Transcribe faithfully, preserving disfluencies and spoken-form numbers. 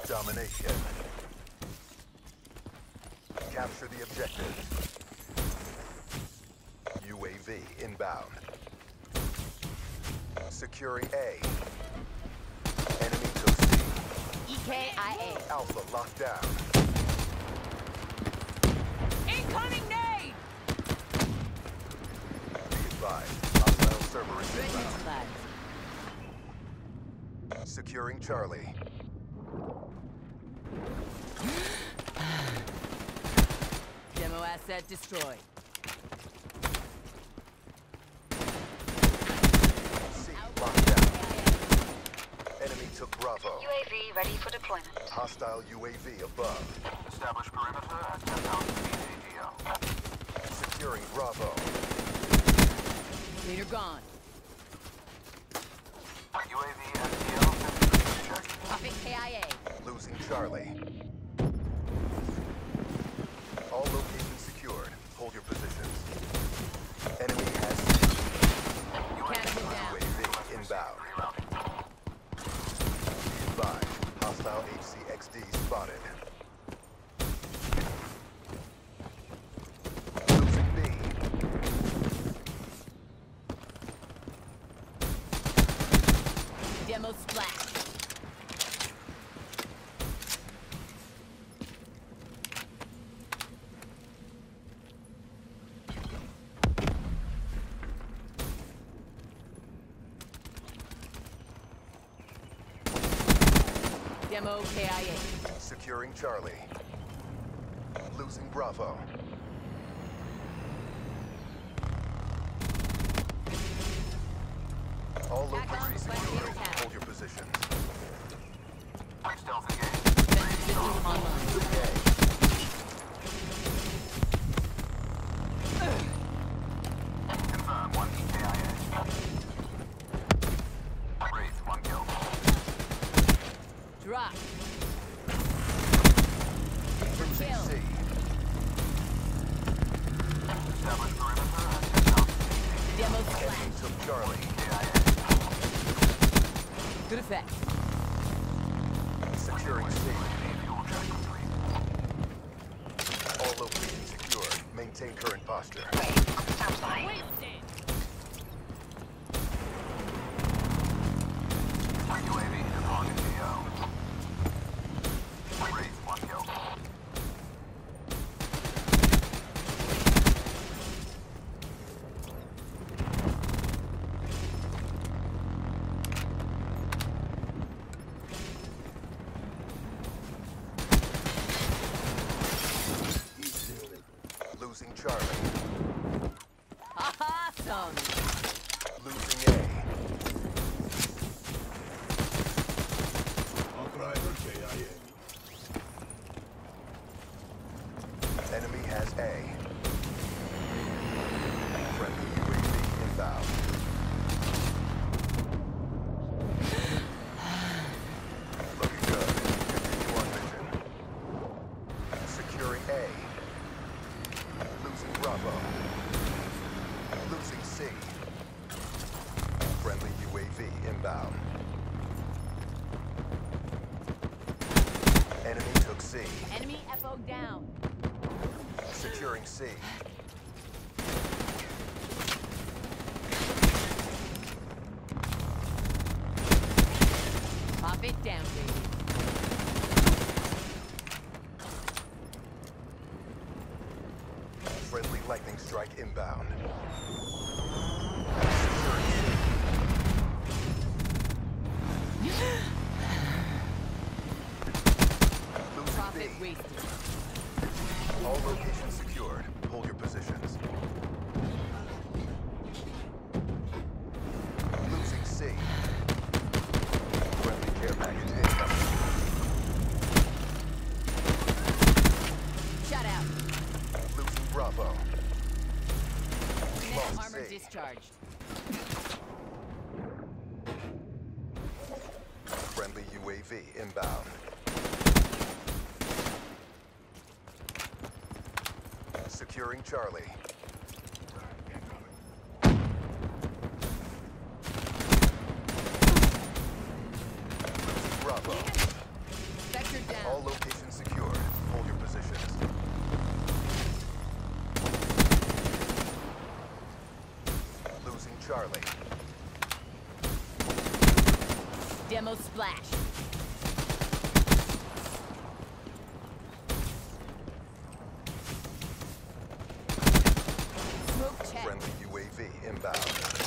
Domination. Capture the objective. U A V inbound. Securing A. Enemy took C. E K I A. Alpha locked down. Incoming nade! Be advised. Hostile Cerberus Red inbound. flag. Securing Charlie. Demo asset destroyed. C locked down. Enemy took Bravo. U A V ready for deployment. Hostile U A V above. Establish perimeter at ten thousand feet A T L. Securing Bravo. Leader gone. U A V S T L fifty check. Profit K I A. Losing Charlie. All locations secured. Hold your positions. Enemy has Canada down. U A V inbound. Be advised. Hostile H C X D spotted. Losing B. Demo splash. Demo K I A. Securing Charlie. Losing Bravo. All Back on, locations flank secured. leader tab. Hold your positions. Stealth engaged. Defensive system online. Confirm one E K I A. Wraith, one kill. Drop. Losing Kill. C. Establish perimeter at ten thousand feet Demo Enemy splash. took Charlie. A T L. Good effect. Securing C. Fuel check complete. All locations secured. Maintain current posture. Stand by. U A V deploying in A O. Wraith, one kill. Losing Charlie. Awesome. Losing A. Enemy has A. Friendly U A V inbound. Looking good. Continue on mission. Securing A. Losing Bravo. Losing C. Friendly U A V inbound. Enemy took C. Enemy F O down. Securing C. Pop it down, baby. Friendly lightning strike inbound. Losing Profit B. wasted. All locations secured. Hold your positions. Losing C. Friendly care package incoming. Shut out. Losing Bravo. Net Lost armor C. discharged. Friendly U A V inbound. Securing Charlie. Bravo. Vector Charlie. Demo splash. Smoke check. Friendly U A V inbound.